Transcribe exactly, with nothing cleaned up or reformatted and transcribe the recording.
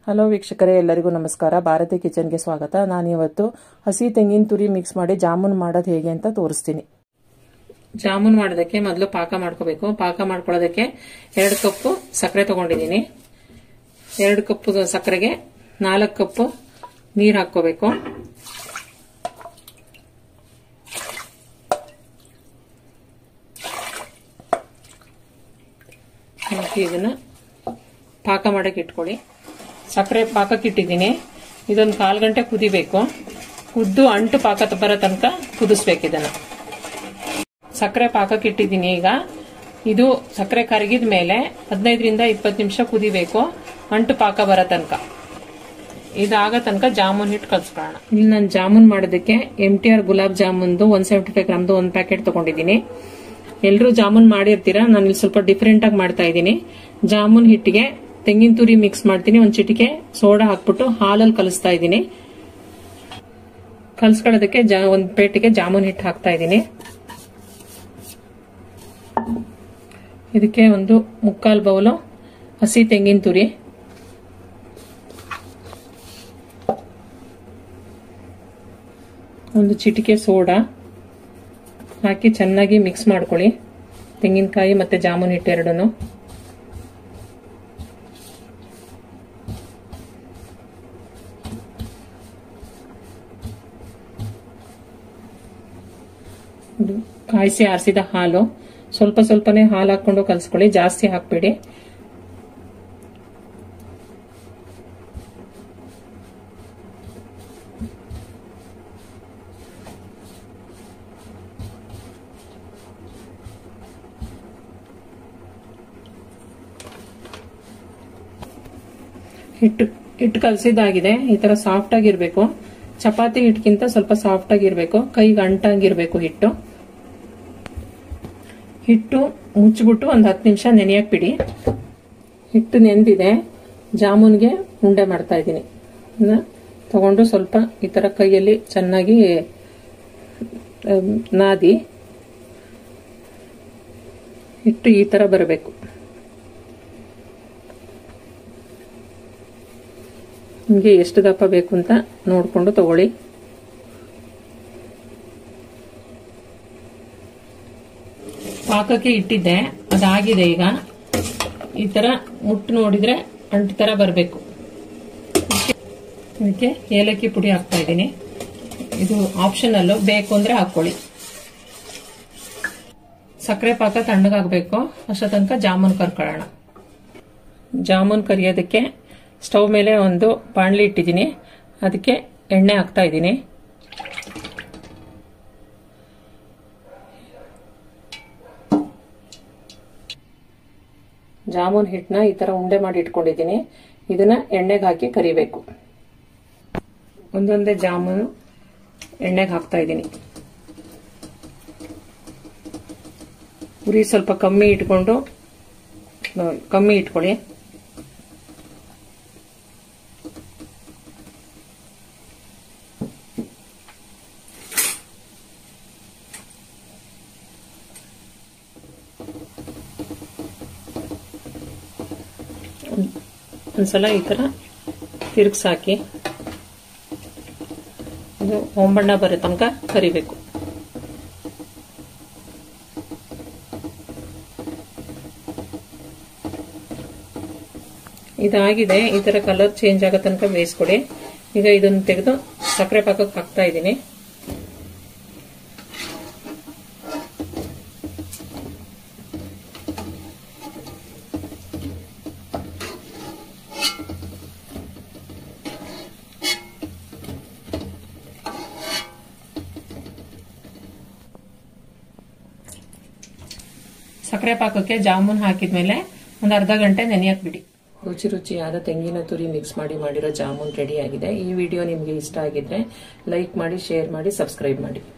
Hello ವೀಕ್ಷಕರೇ, ಎಲ್ಲರಿಗೂ ನಮಸ್ಕಾರ. ಭಾರತಿ ಕಿಚನ್ಗೆ ಸ್ವಾಗತ. ನಾನು ಇವತ್ತು ಹಸಿ ತೆಂಗಿನ ತುರಿ ಮಿಕ್ಸ್ ಮಾಡಿ ಜಾಮೂನ್ ಮಾಡೋದು ಹೇಗೆ ಅಂತ ತೋರಿಸ್ತೀನಿ. ಜಾಮೂನ್ ಮಾಡೋದಕ್ಕೆ ಮೊದಲು ಪಾಕ ಮಾಡ್ಕೋಬೇಕು. ಪಾಕ ಮಾಡ್ಕೊಳ್ಳೋದಕ್ಕೆ ಎರಡು ಕಪ್ ಸಕ್ಕರೆ ತಗೊಂಡಿದ್ದೀನಿ. ಎರಡು ಕಪ್ ಸಕ್ಕರೆಗೆ ನಾಲ್ಕು ಕಪ್ ನೀರು ಹಾಕೋಬೇಕು. ಇದನ್ನ ಪಾಕ ಮಾಡಕ್ಕೆ ಇಟ್ಕೊಳ್ಳಿ. ಸಕ್ಕರೆ ಪಾಕಕ್ಕೆ ಇಟ್ಟಿದ್ದೀನಿ. ಇದೊಂದು ಕಾಲು ಗಂಟೆ ಕುದಿಬೇಕು. ಕುದ್ದು ಅಂಟು ಪಾಕ ಬರೋ ತನಕ ಕುದಿಸ್ಬೇಕು. ಇದನ್ನ ಸಕ್ಕರೆ ಪಾಕಕ್ಕೆ ಇಟ್ಟಿದ್ದೀನಿ. ಈಗ ಇದು ಸಕ್ಕರೆ ಕರಗಿದ ಮೇಲೆ ಹದಿನೈದರಿಂದ ಇಪ್ಪತ್ತು ನಿಮಿಷ ಕುದಿಬೇಕು, ಅಂಟು ಪಾಕ ಬರೋ ತನಕ. ಇದಾಗ ತನಕ ಜಾಮೂನ್ ಹಿಟ್ಟು ಕಲ್ಸ್ಕೊಳ್ಳೋಣ. ಇಲ್ಲಿ ನಾನು ಜಾಮೂನ್ ಮಾಡೋದಕ್ಕೆ ಎಂ ಟಿ ಆರ್ ಗುಲಾಬ್ ಜಾಮೂನ್ದು ಒನ್ ಸೆವೆಂಟಿ ಫೈವ್ ಗ್ರಾಮ್ದು ಒಂದು ಪ್ಯಾಕೆಟ್ ತಗೊಂಡಿದ್ದೀನಿ. ಎಲ್ಲರೂ ಜಾಮೂನ್ ಮಾಡಿರ್ತೀರಾ, ನಾನು ಇಲ್ಲಿ ಸ್ವಲ್ಪ ಡಿಫ್ರೆಂಟ್ ಆಗಿ ಮಾಡ್ತಾ ಇದ್ದೀನಿ. ಜಾಮೂನ್ ಹಿಟ್ಟಿಗೆ ತೆಂಗಿನ ತುರಿ ಮಿಕ್ಸ್ ಮಾಡ್ತೀನಿ. ಒಂದ್ ಚಿಟಿಕೆ ಸೋಡಾ ಹಾಕ್ಬಿಟ್ಟು ಹಾಲಲ್ಲಿ ಕಲಿಸ್ತಾ ಇದ್ದೀನಿ. ಕಲ್ಸ್ಕೊಳ್ಳೋದಕ್ಕೆ ಒಂದ್ ಪ್ಲೇಟಿಗೆ ಜಾಮೂನ್ ಹಿಟ್ಟು ಹಾಕ್ತಾ ಇದ್ದೀನಿ. ಇದಕ್ಕೆ ಒಂದು ಮುಕ್ಕಾಲ್ ಬೌಲು ಹಸಿ ತೆಂಗಿನ ತುರಿ, ಒಂದು ಚಿಟಿಕೆ ಸೋಡಾ ಹಾಕಿ ಚೆನ್ನಾಗಿ ಮಿಕ್ಸ್ ಮಾಡ್ಕೊಳ್ಳಿ. ತೆಂಗಿನಕಾಯಿ ಮತ್ತೆ ಜಾಮೂನ್ ಹಿಟ್ಟು ಎರಡನ್ನು. ಕಾಯಿಸಿ ಆರಿಸಿದ ಹಾಲು, ಸ್ವಲ್ಪ ಸ್ವಲ್ಪನೇ ಹಾಲು ಹಾಕೊಂಡು ಕಲ್ಸ್ಕೊಳ್ಳಿ, ಜಾಸ್ತಿ ಹಾಕ್ಬೇಡಿ. ಹಿಟ್ಟು ಹಿಟ್ಟು ಕಲಸಿದಾಗಿದೆ. ಈ ತರ ಸಾಫ್ಟ್ ಆಗಿರ್ಬೇಕು. ಚಪಾತಿ ಹಿಟ್ಟಿಗಿಂತ ಸ್ವಲ್ಪ ಸಾಫ್ಟ್ ಆಗಿರ್ಬೇಕು. ಕೈಗೆ ಅಂಟಾಗಿರ್ಬೇಕು ಹಿಟ್ಟು. ಹಿಟ್ಟು ಮುಚ್ಚಿಬಿಟ್ಟು ಒಂದು ಹತ್ತು ನಿಮಿಷ ನೆನೆಯಕ್ ಬಿಡಿ. ಹಿಟ್ಟು ನೆಂದಿದೆ. ಜಾಮೂನ್ಗೆ ಉಂಡೆ ಮಾಡ್ತಾ ಇದ್ದೀನಿ. ತಗೊಂಡು ಸ್ವಲ್ಪ ಈ ತರ ಕೈಯಲ್ಲಿ ಚೆನ್ನಾಗಿ ನಾದಿ ಹಿಟ್ಟು ಈ ತರ ಬರಬೇಕು. ನಿಮಗೆ ಎಷ್ಟು ದಪ್ಪ ಬೇಕು ಅಂತ ನೋಡ್ಕೊಂಡು ತಗೊಳ್ಳಿ. ಪಾಕಕ್ಕೆ ಇಟ್ಟಿದ್ದೆ, ಅದಾಗಿದೆ. ಈಗ ಈ ತರ ಮುಟ್ಟು ನೋಡಿದ್ರೆ ಅಂಟು ತರ ಬರಬೇಕು. ಇದಕ್ಕೆ ಏಲಕ್ಕಿ ಪುಡಿ ಹಾಕ್ತಾ ಇದ್ದೀನಿ. ಇದು ಆಪ್ಷನಲ್, ಬೇಕು ಅಂದ್ರೆ ಹಾಕೊಳ್ಳಿ. ಸಕ್ಕರೆ ಪಾಕ ತಣ್ಣಗಾಗಬೇಕು. ಅಷ್ಟೋ ತನಕ ಜಾಮೂನ್ ಕರ್ಕೊಳ್ಳೋಣ. ಜಾಮೂನ್ ಕರಿಯೋದಕ್ಕೆ ಸ್ಟವ್ ಮೇಲೆ ಒಂದು ಬಾಣಲಿ ಇಟ್ಟಿದ್ದೀನಿ. ಅದಕ್ಕೆ ಎಣ್ಣೆ ಹಾಕ್ತಾ ಇದ್ದೀನಿ. ಜಾಮೂನ್ ಹಿಟ್ಟನ್ನ ಈ ತರ ಉಂಡೆ ಮಾಡಿ ಇಟ್ಕೊಂಡಿದ್ದೀನಿ. ಇದನ್ನ ಎಣ್ಣೆಗೆ ಹಾಕಿ ಕರಿಬೇಕು. ಒಂದೊಂದೇ ಜಾಮೂನು ಎಣ್ಣೆಗೆ ಹಾಕ್ತಾ ಇದ್ದೀನಿ. ಉರಿ ಸ್ವಲ್ಪ ಕಮ್ಮಿ ಇಟ್ಕೊಂಡು ಕಮ್ಮಿ ಇಟ್ಕೊಳ್ಳಿ. ಒಂದ್ಸಲ ಈ ತರ ತಿರುಗಿಸಾಕಿ ಇದು ಹೊಂಬಣ್ಣ ಬರೋ ತನಕ ಕರಿಬೇಕು. ಇದಾಗಿದೆ. ಈ ತರ ಕಲರ್ ಚೇಂಜ್ ಆಗೋ ತನಕ ಬೇಯಿಸ್ಕೊಡಿ. ಈಗ ಇದನ್ನು ತೆಗೆದು ಸಕ್ಕರೆ ಪಾಕಕ್ಕೆ ಹಾಕ್ತಾ ಇದ್ದೀನಿ. ಸಕ್ಕರೆ ಪಾಕಕ್ಕೆ ಜಾಮೂನ್ ಹಾಕಿದ್ಮೇಲೆ ಒಂದು ಅರ್ಧ ಗಂಟೆ ನೆನೆಯಕ್ ಬಿಡಿ. ರುಚಿ ರುಚಿಯಾದ ತೆಂಗಿನ ತುರಿ ಮಿಕ್ಸ್ ಮಾಡಿ ಮಾಡಿರೋ ಜಾಮೂನ್ ರೆಡಿ ಆಗಿದೆ. ಈ ವಿಡಿಯೋ ನಿಮಗೆ ಇಷ್ಟ ಆಗಿದ್ರೆ ಲೈಕ್ ಮಾಡಿ, ಶೇರ್ ಮಾಡಿ, ಸಬ್ಸ್ಕ್ರೈಬ್ ಮಾಡಿ.